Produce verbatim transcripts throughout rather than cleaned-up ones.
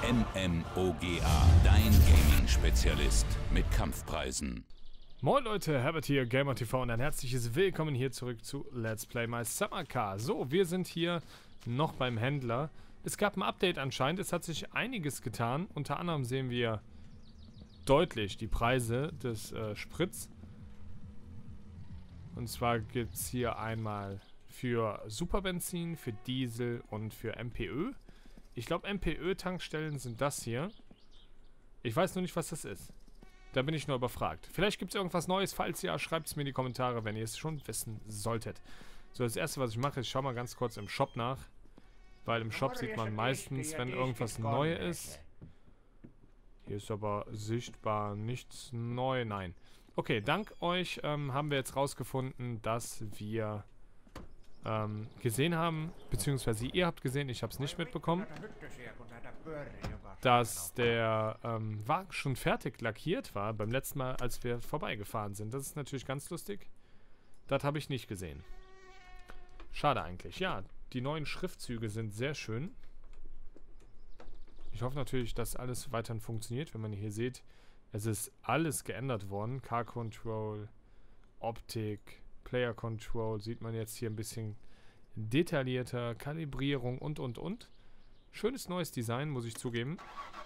MMOGA, dein Gaming-Spezialist mit Kampfpreisen. Moin Leute, Herbert hier, GamerTV und ein herzliches Willkommen hier zurück zu Let's Play My Summer Car. So, wir sind hier noch beim Händler. Es gab ein Update anscheinend, es hat sich einiges getan. Unter anderem sehen wir deutlich die Preise des äh, Sprits. Und zwar gibt es hier einmal für Superbenzin, für Diesel und für MPÖ. Ich glaube, MPÖ-Tankstellen sind das hier. Ich weiß nur nicht, was das ist. Da bin ich nur überfragt. Vielleicht gibt es irgendwas Neues. Falls ja, schreibt es mir in die Kommentare, wenn ihr es schon wissen solltet. So, das erste, was ich mache, ist, ich schaue mal ganz kurz im Shop nach. Weil im Shop sieht man meistens, wenn irgendwas neu ist. Hier ist aber sichtbar nichts neu. Nein. Okay, dank euch ähm, haben wir jetzt rausgefunden, dass wir ähm, gesehen haben, beziehungsweise ihr habt gesehen, ich habe es nicht mitbekommen, dass der ähm, Wagen schon fertig lackiert war beim letzten Mal, als wir vorbeigefahren sind. Das ist natürlich ganz lustig. Das habe ich nicht gesehen. Schade eigentlich. Ja, die neuen Schriftzüge sind sehr schön. Ich hoffe natürlich, dass alles weiterhin funktioniert. Wenn man hier sieht, es ist alles geändert worden. Car Control, Optik, Player Control sieht man jetzt hier ein bisschen detaillierter, Kalibrierung und und und. Schönes neues Design, muss ich zugeben.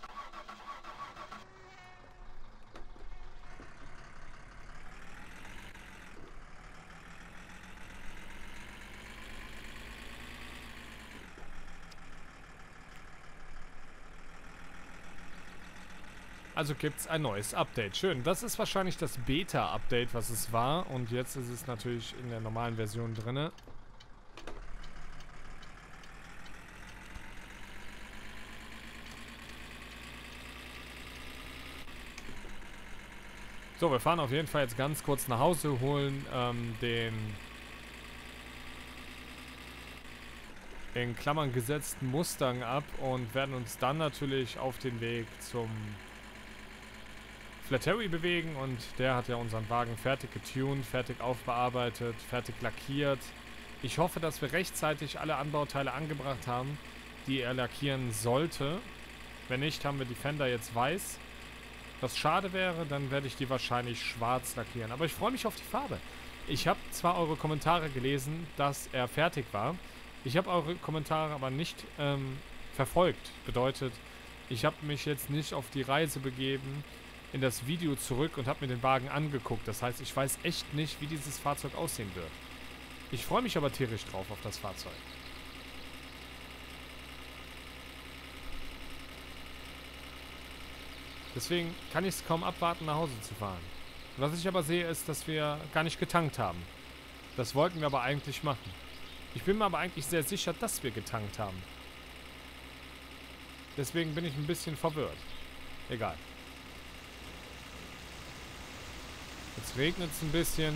Also gibt es ein neues Update. Schön. Das ist wahrscheinlich das Beta-Update, was es war. Und jetzt ist es natürlich in der normalen Version drin. So, wir fahren auf jeden Fall jetzt ganz kurz nach Hause, holen ähm, den in Klammern gesetzten Mustang ab und werden uns dann natürlich auf den Weg zum Flattery bewegen, und der hat ja unseren Wagen fertig getuned, fertig aufbearbeitet, fertig lackiert. Ich hoffe, dass wir rechtzeitig alle Anbauteile angebracht haben, die er lackieren sollte. Wenn nicht, haben wir die Fender jetzt weiß. Was schade wäre, dann werde ich die wahrscheinlich schwarz lackieren. Aber ich freue mich auf die Farbe. Ich habe zwar eure Kommentare gelesen, dass er fertig war. Ich habe eure Kommentare aber nicht ähm, verfolgt. Bedeutet, ich habe mich jetzt nicht auf die Reise begeben in das Video zurück und habe mir den Wagen angeguckt. Das heißt, ich weiß echt nicht, wie dieses Fahrzeug aussehen wird. Ich freue mich aber tierisch drauf auf das Fahrzeug. Deswegen kann ich es kaum abwarten, nach Hause zu fahren. Was ich aber sehe, ist, dass wir gar nicht getankt haben. Das wollten wir aber eigentlich machen. Ich bin mir aber eigentlich sehr sicher, dass wir getankt haben. Deswegen bin ich ein bisschen verwirrt. Egal. Jetzt regnet es ein bisschen.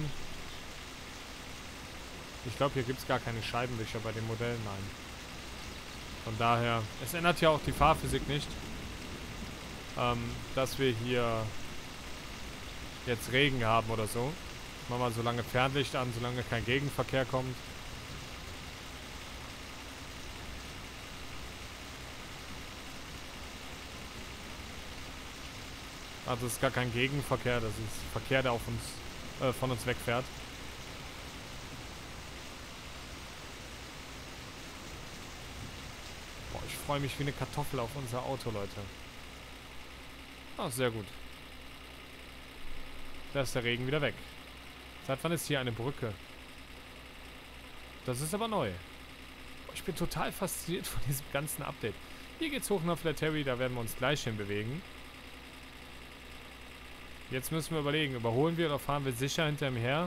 Ich glaube, hier gibt es gar keine Scheibenwischer bei den Modellen, nein. Von daher, es ändert ja auch die Fahrphysik nicht, ähm, dass wir hier jetzt Regen haben oder so. Machen wir mal so lange Fernlicht an, solange kein Gegenverkehr kommt. Also es ist gar kein Gegenverkehr, das ist Verkehr, der auf uns, äh, von uns wegfährt. Boah, ich freue mich wie eine Kartoffel auf unser Auto, Leute. Ah, sehr gut. Da ist der Regen wieder weg. Seit wann ist hier eine Brücke? Das ist aber neu. Boah, ich bin total fasziniert von diesem ganzen Update. Hier geht's hoch nach Flattery, da werden wir uns gleich hinbewegen. Jetzt müssen wir überlegen, überholen wir oder fahren wir sicher hinter ihm her?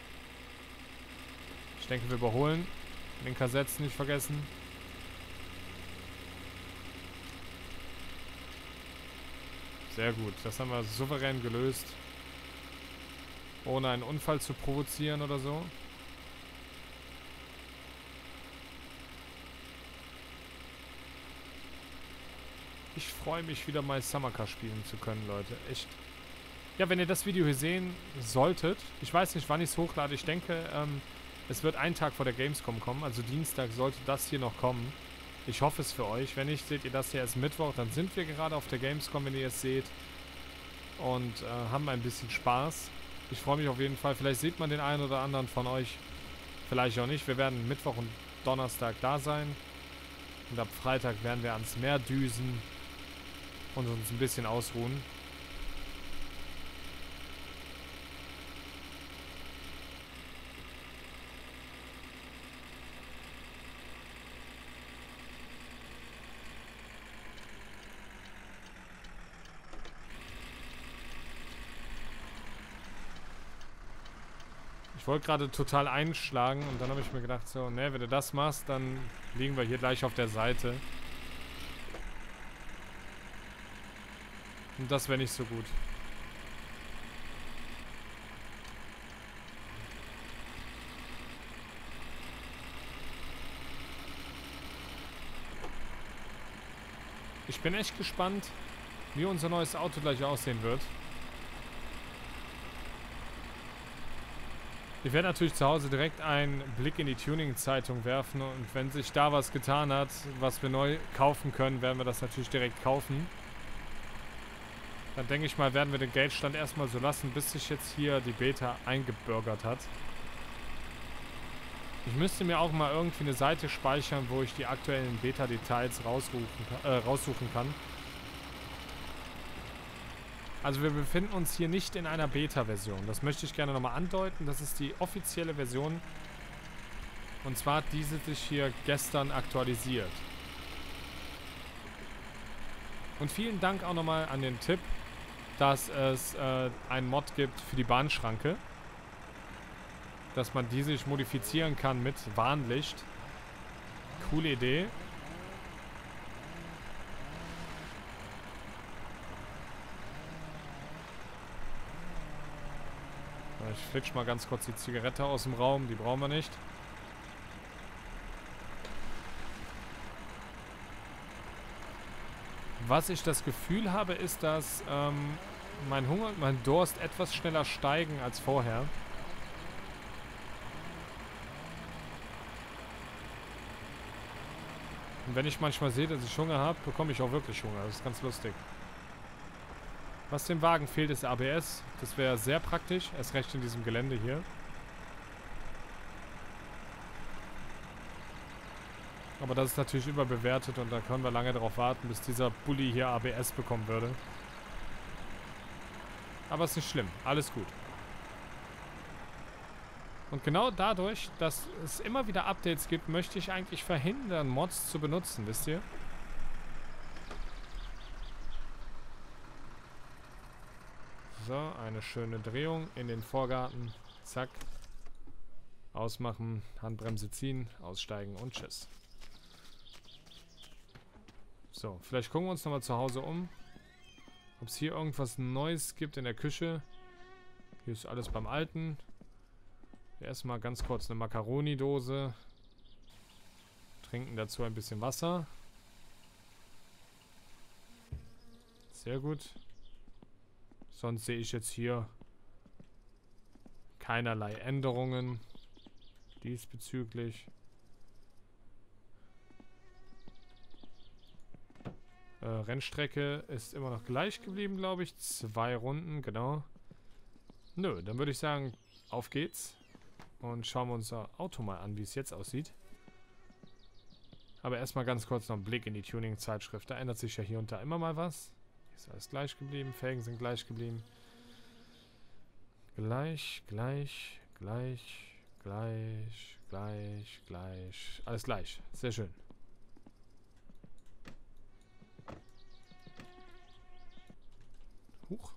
Ich denke, wir überholen. Den Kassetz nicht vergessen. Sehr gut, das haben wir souverän gelöst. Ohne einen Unfall zu provozieren oder so. Ich freue mich, wieder mal Summer Car spielen zu können, Leute. Echt. Ja, wenn ihr das Video hier sehen solltet, ich weiß nicht, wann ich es hochlade. Ich denke, ähm, es wird einen Tag vor der Gamescom kommen. Also Dienstag sollte das hier noch kommen. Ich hoffe es für euch. Wenn nicht, seht ihr das hier erst Mittwoch. Dann sind wir gerade auf der Gamescom, wenn ihr es seht. Und äh, haben ein bisschen Spaß. Ich freue mich auf jeden Fall. Vielleicht sieht man den einen oder anderen von euch. Vielleicht auch nicht. Wir werden Mittwoch und Donnerstag da sein. Und ab Freitag werden wir ans Meer düsen. Und uns ein bisschen ausruhen. Ich wollte gerade total einschlagen und dann habe ich mir gedacht, so, ne, wenn du das machst, dann liegen wir hier gleich auf der Seite. Und das wäre nicht so gut. Ich bin echt gespannt, wie unser neues Auto gleich aussehen wird. Ich werde natürlich zu Hause direkt einen Blick in die Tuning-Zeitung werfen und wenn sich da was getan hat, was wir neu kaufen können, werden wir das natürlich direkt kaufen. Dann denke ich mal, werden wir den Geldstand erstmal so lassen, bis sich jetzt hier die Beta eingebürgert hat. Ich müsste mir auch mal irgendwie eine Seite speichern, wo ich die aktuellen Beta-Details raussuchen, äh, raussuchen kann. Also wir befinden uns hier nicht in einer Beta-Version. Das möchte ich gerne nochmal andeuten. Das ist die offizielle Version. Und zwar hat diese sich hier gestern aktualisiert. Und vielen Dank auch nochmal an den Tipp, dass es äh, einen Mod gibt für die Bahnschranke. Dass man die sich modifizieren kann mit Warnlicht. Coole Idee. Ich flitsch mal ganz kurz die Zigarette aus dem Raum. Die brauchen wir nicht. Was ich das Gefühl habe, ist, dass ähm, mein Hunger und mein Durst etwas schneller steigen als vorher. Und wenn ich manchmal sehe, dass ich Hunger habe, bekomme ich auch wirklich Hunger. Das ist ganz lustig. Was dem Wagen fehlt, ist A B S. Das wäre sehr praktisch, erst recht in diesem Gelände hier. Aber das ist natürlich überbewertet und da können wir lange darauf warten, bis dieser Bulli hier A B S bekommen würde. Aber ist nicht schlimm, alles gut. Und genau dadurch, dass es immer wieder Updates gibt, möchte ich eigentlich verhindern, Mods zu benutzen, wisst ihr? So, eine schöne Drehung in den Vorgarten. Zack. Ausmachen, Handbremse ziehen, aussteigen und tschüss. So, vielleicht gucken wir uns nochmal zu Hause um. Ob es hier irgendwas Neues gibt in der Küche. Hier ist alles beim Alten. Erstmal ganz kurz eine Macaroni-Dose. Trinken dazu ein bisschen Wasser. Sehr gut. Sonst sehe ich jetzt hier keinerlei Änderungen diesbezüglich. Äh, Rennstrecke ist immer noch gleich geblieben, glaube ich. Zwei Runden, genau. Nö, dann würde ich sagen, auf geht's. Und schauen wir uns unser Auto mal an, wie es jetzt aussieht. Aber erstmal ganz kurz noch ein Blick in die Tuning-Zeitschrift. Da ändert sich ja hier und da immer mal was. Hier ist alles gleich geblieben. Felgen sind gleich geblieben. Gleich, gleich, gleich, gleich, gleich, gleich. Alles gleich. Sehr schön. Huch.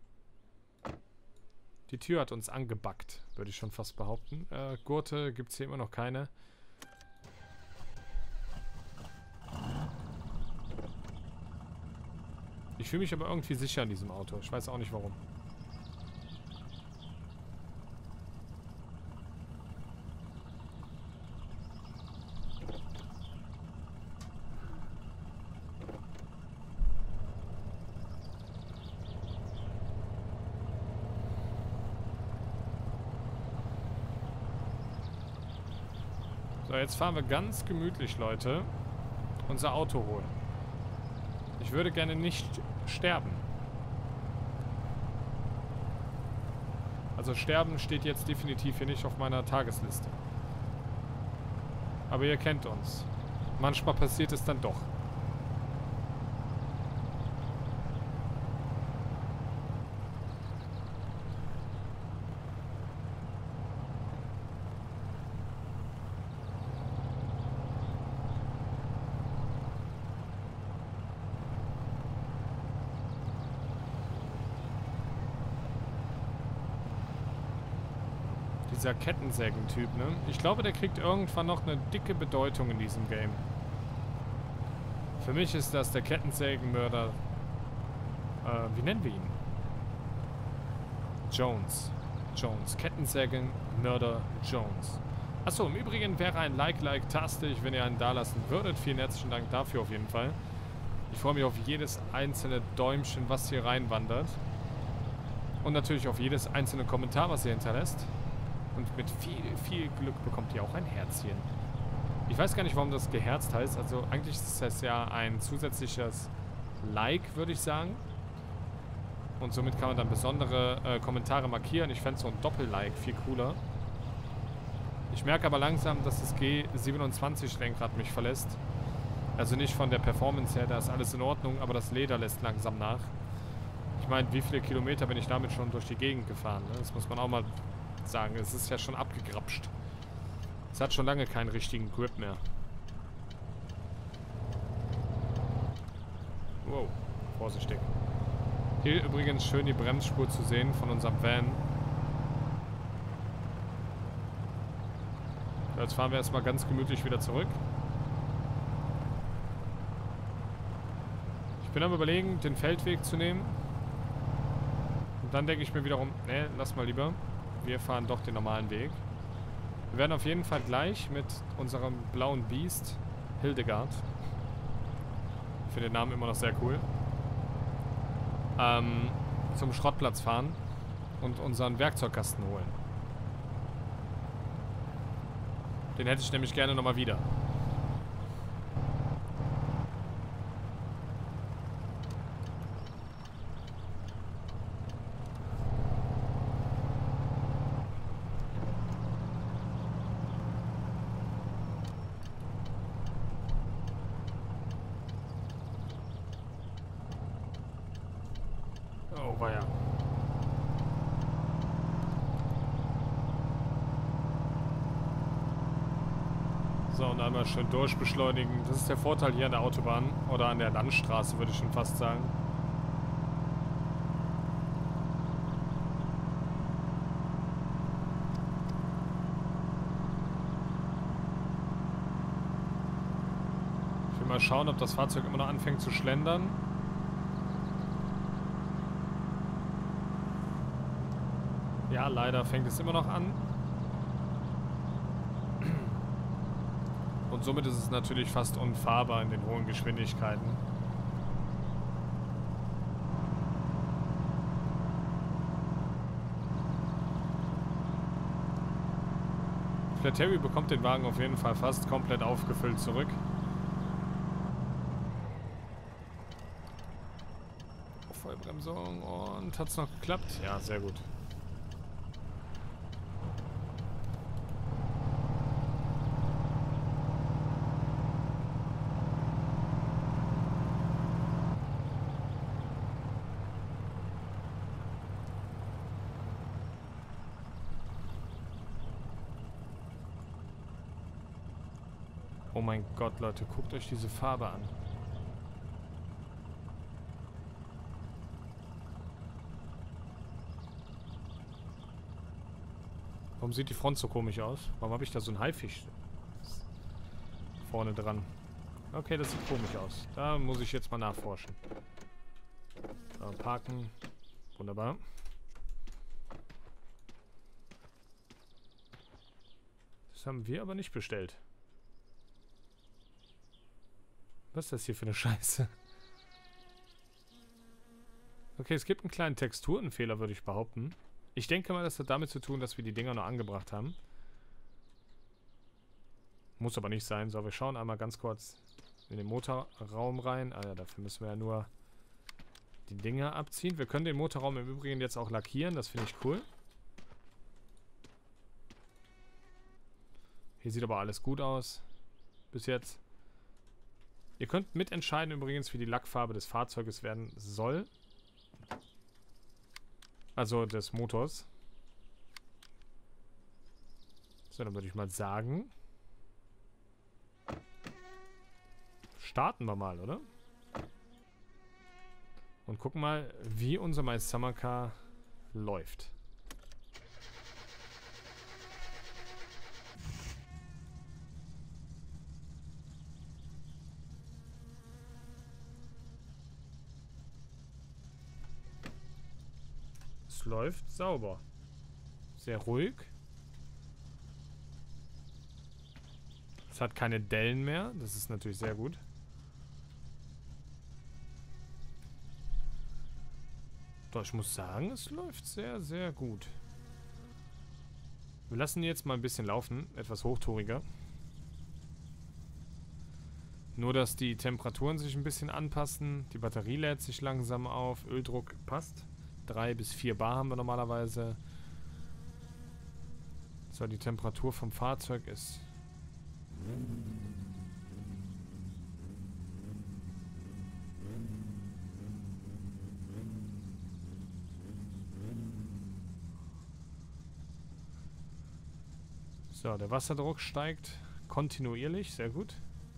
Die Tür hat uns angebackt, würde ich schon fast behaupten. Äh, Gurte gibt es hier immer noch keine. Ich fühle mich aber irgendwie sicher in diesem Auto. Ich weiß auch nicht warum. So, jetzt fahren wir ganz gemütlich, Leute. unser Auto holen. Ich würde gerne nicht sterben. Also sterben steht jetzt definitiv hier nicht auf meiner Tagesliste. Aber ihr kennt uns. Manchmal passiert es dann doch. Dieser Kettensägen-Typ, ne? Ich glaube, der kriegt irgendwann noch eine dicke Bedeutung in diesem Game. Für mich ist das der Kettensägenmörder. Äh, wie nennen wir ihn? Jones. Jones. Kettensägenmörder Jones. Achso, im Übrigen wäre ein Like-Like-tastig, wenn ihr einen dalassen würdet. Vielen herzlichen Dank dafür auf jeden Fall. Ich freue mich auf jedes einzelne Däumchen, was hier reinwandert. Und natürlich auf jedes einzelne Kommentar, was ihr hinterlässt. Und mit viel, viel Glück bekommt ihr auch ein Herzchen. Ich weiß gar nicht, warum das geherzt heißt. Also eigentlich ist das ja ein zusätzliches Like, würde ich sagen. Und somit kann man dann besondere äh, Kommentare markieren. Ich fände so ein Doppel-Like viel cooler. Ich merke aber langsam, dass das G siebenundzwanzig Lenkrad mich verlässt. Also nicht von der Performance her, da ist alles in Ordnung, aber das Leder lässt langsam nach. Ich meine, wie viele Kilometer bin ich damit schon durch die Gegend gefahren? Ne? Das muss man auch mal sagen. Es ist ja schon abgegrapscht. Es hat schon lange keinen richtigen Grip mehr. Wow, vorsichtig. Hier übrigens schön die Bremsspur zu sehen von unserem Van. Jetzt fahren wir erstmal ganz gemütlich wieder zurück. Ich bin am Überlegen, den Feldweg zu nehmen. Und dann denke ich mir wiederum, ne, lass mal lieber. Wir fahren doch den normalen Weg. Wir werden auf jeden Fall gleich mit unserem blauen Biest, Hildegard, ich finde den Namen immer noch sehr cool, ähm, zum Schrottplatz fahren und unseren Werkzeugkasten holen. Den hätte ich nämlich gerne nochmal wieder. Oh, weia. So, und einmal schön durchbeschleunigen. Das ist der Vorteil hier an der Autobahn. Oder an der Landstraße, würde ich schon fast sagen. Ich will mal schauen, ob das Fahrzeug immer noch anfängt zu schlendern. Ja, leider fängt es immer noch an. Und somit ist es natürlich fast unfahrbar in den hohen Geschwindigkeiten. Flatterry bekommt den Wagen auf jeden Fall fast komplett aufgefüllt zurück. Vollbremsung und hat es noch geklappt? Ja, sehr gut. Oh mein Gott, Leute, guckt euch diese Farbe an. Warum sieht die Front so komisch aus? Warum habe ich da so einen Haifisch vorne dran? Okay, das sieht komisch aus. Da muss ich jetzt mal nachforschen. So, parken. Wunderbar. Das haben wir aber nicht bestellt. Was ist das hier für eine Scheiße? Okay, es gibt einen kleinen Texturenfehler, würde ich behaupten. Ich denke mal, das hat damit zu tun, dass wir die Dinger noch angebracht haben. Muss aber nicht sein. So, wir schauen einmal ganz kurz in den Motorraum rein. Ah ja, dafür müssen wir ja nur die Dinger abziehen. Wir können den Motorraum im Übrigen jetzt auch lackieren. Das finde ich cool. Hier sieht aber alles gut aus. Bis jetzt. Ihr könnt mitentscheiden übrigens, wie die Lackfarbe des Fahrzeuges werden soll. Also des Motors. So, dann würde ich mal sagen, starten wir mal, oder? Und gucken mal, wie unser My Summer Car läuft. Es läuft sauber. Sehr ruhig. Es hat keine Dellen mehr. Das ist natürlich sehr gut. Doch, ich muss sagen, es läuft sehr, sehr gut. Wir lassen ihn jetzt mal ein bisschen laufen. Etwas hochtouriger. Nur, dass die Temperaturen sich ein bisschen anpassen. Die Batterie lädt sich langsam auf. Öldruck passt. drei bis vier Bar haben wir normalerweise. So, die Temperatur vom Fahrzeug ist... So, der Wasserdruck steigt kontinuierlich, sehr gut.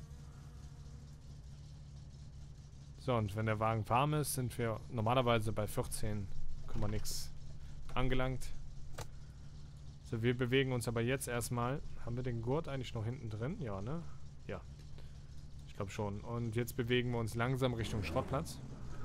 So, und wenn der Wagen warm ist, sind wir normalerweise bei vierzehn, nix angelangt. So, wir bewegen uns aber jetzt erstmal. Haben wir den Gurt eigentlich noch hinten drin? Ja, ne? Ja. Ich glaube schon. Und jetzt bewegen wir uns langsam Richtung Schrottplatz.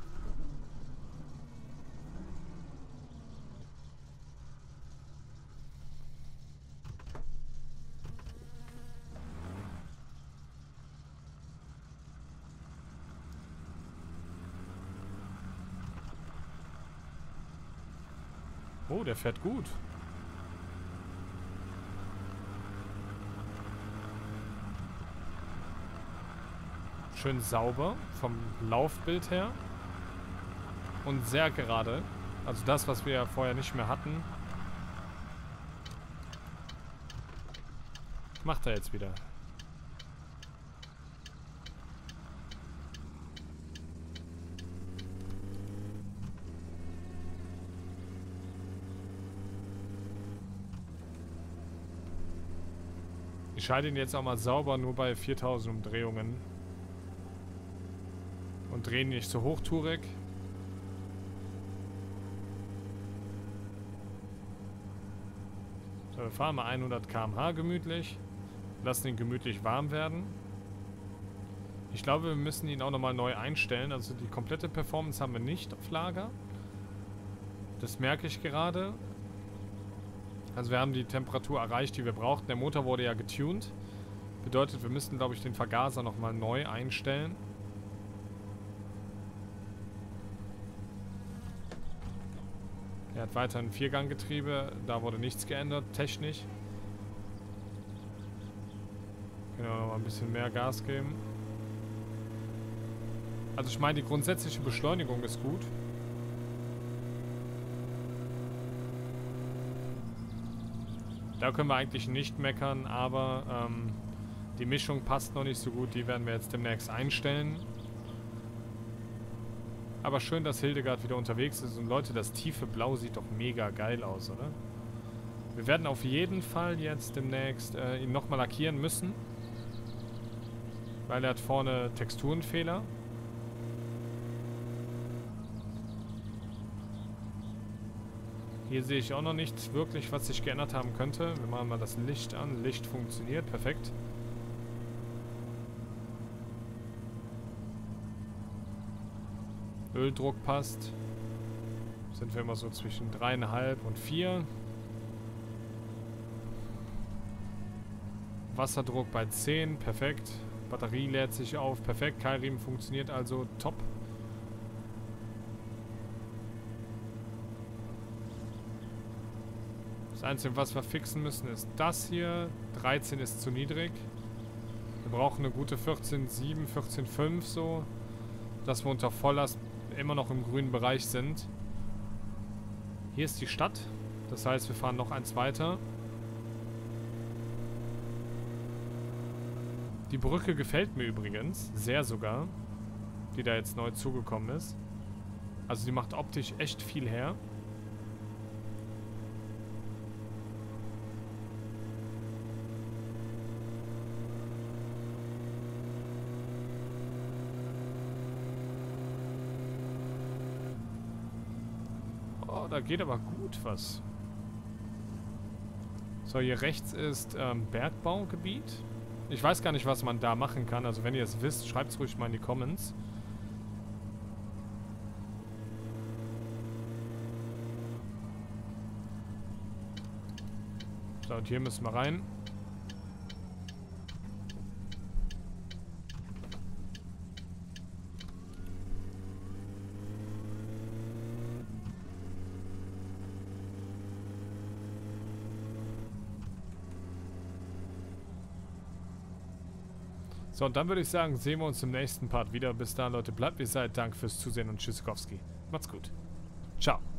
Oh, der fährt gut. Schön sauber vom Laufbild her. Und sehr gerade. Also das, was wir ja vorher nicht mehr hatten. Macht er jetzt wieder. Ich schalte ihn jetzt auch mal sauber, nur bei viertausend Umdrehungen. Und drehen nicht so hochtourig. So, wir fahren mal hundert Kilometer pro Stunde gemütlich. Lassen ihn gemütlich warm werden. Ich glaube, wir müssen ihn auch nochmal neu einstellen. Also die komplette Performance haben wir nicht auf Lager. Das merke ich gerade. Also wir haben die Temperatur erreicht, die wir brauchten. Der Motor wurde ja getuned. Bedeutet, wir müssten, glaube ich, den Vergaser nochmal neu einstellen. Er hat weiterhin Vierganggetriebe. Da wurde nichts geändert, technisch. Können wir noch mal ein bisschen mehr Gas geben. Also ich meine, die grundsätzliche Beschleunigung ist gut. Da können wir eigentlich nicht meckern, aber ähm, die Mischung passt noch nicht so gut. Die werden wir jetzt demnächst einstellen. Aber schön, dass Hildegard wieder unterwegs ist. Und Leute, das tiefe Blau sieht doch mega geil aus, oder? Wir werden auf jeden Fall jetzt demnächst äh, ihn nochmal lackieren müssen. Weil er hat vorne Texturenfehler. Hier sehe ich auch noch nicht wirklich, was sich geändert haben könnte. Wir machen mal das Licht an. Licht funktioniert. Perfekt. Öldruck passt. Sind wir immer so zwischen drei Komma fünf und vier. Wasserdruck bei zehn. Perfekt. Batterie lädt sich auf. Perfekt. Keilriemen funktioniert also top. Das Einzige, was wir fixen müssen, ist das hier. dreizehn ist zu niedrig. brauchen eine gute vierzehn Komma sieben, vierzehn Komma fünf so, dass wir unter Volllast immer noch im grünen Bereich sind. Hier ist die Stadt. Das heißt, wir fahren noch eins weiter. Die Brücke gefällt mir übrigens. Sehr sogar. Die da jetzt neu zugekommen ist. Also die macht optisch echt viel her. Oh, da geht aber gut was. So, hier rechts ist ähm, Bergbaugebiet. Ich weiß gar nicht, was man da machen kann. Also wenn ihr es wisst, schreibt es ruhig mal in die Comments. So, und hier müssen wir rein. So, und dann würde ich sagen, sehen wir uns im nächsten Part wieder. Bis dahin, Leute, bleibt wie ihr seid. Danke fürs Zusehen und Tschüssikowski. Macht's gut. Ciao.